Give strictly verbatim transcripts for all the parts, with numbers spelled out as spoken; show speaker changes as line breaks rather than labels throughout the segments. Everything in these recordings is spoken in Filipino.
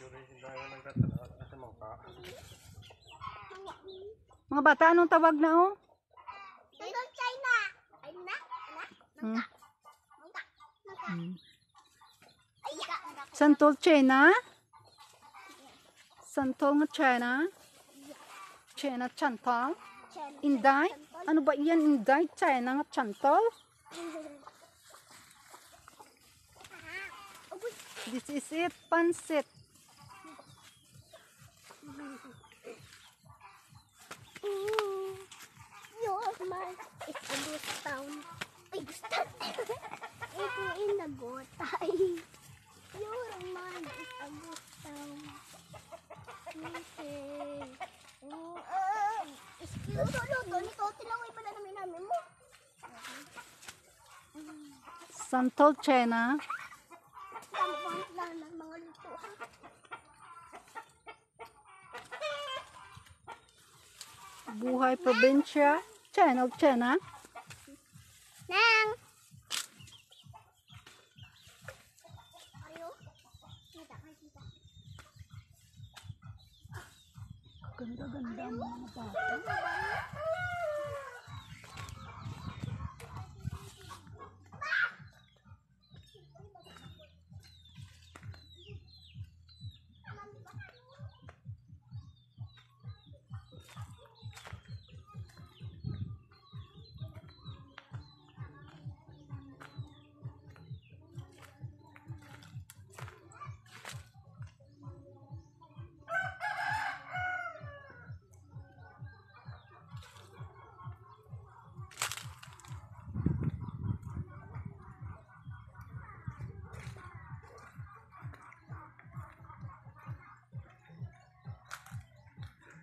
Mga bata, anong tawag na oh?
Santol China. Ay na,
Hmm.
na.
Hmm.
Ay,
Santol China? Santol nga China? China Chantal? Inday? Ano ba iyan Inday? China nga Chantal? This is it, pansit.
Your man is a ghost town. Ay, ghost town. Ito in the gotay. Your man is a ghost town. Okay. Oh, ah. Excuse me. Ito, ito, tinaway pala namin namin mo.
Santol China?
Tama ba ang plan ng mga luto?
Buhay probinsya? China, China?
Nang! Ayo. Kita, kita.
Ganda-ganda ang mga bata.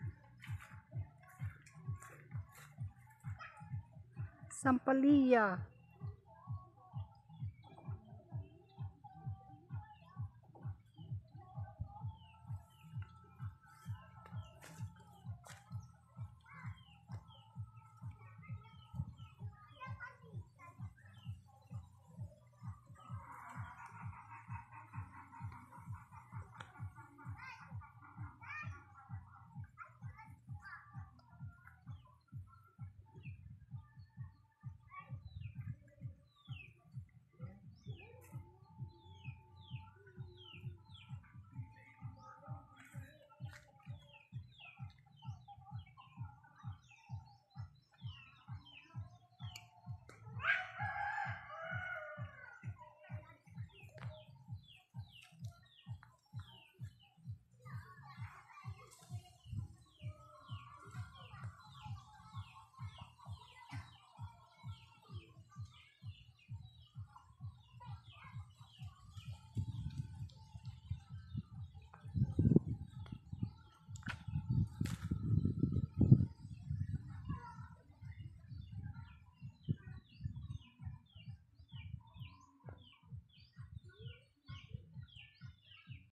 Sampalia.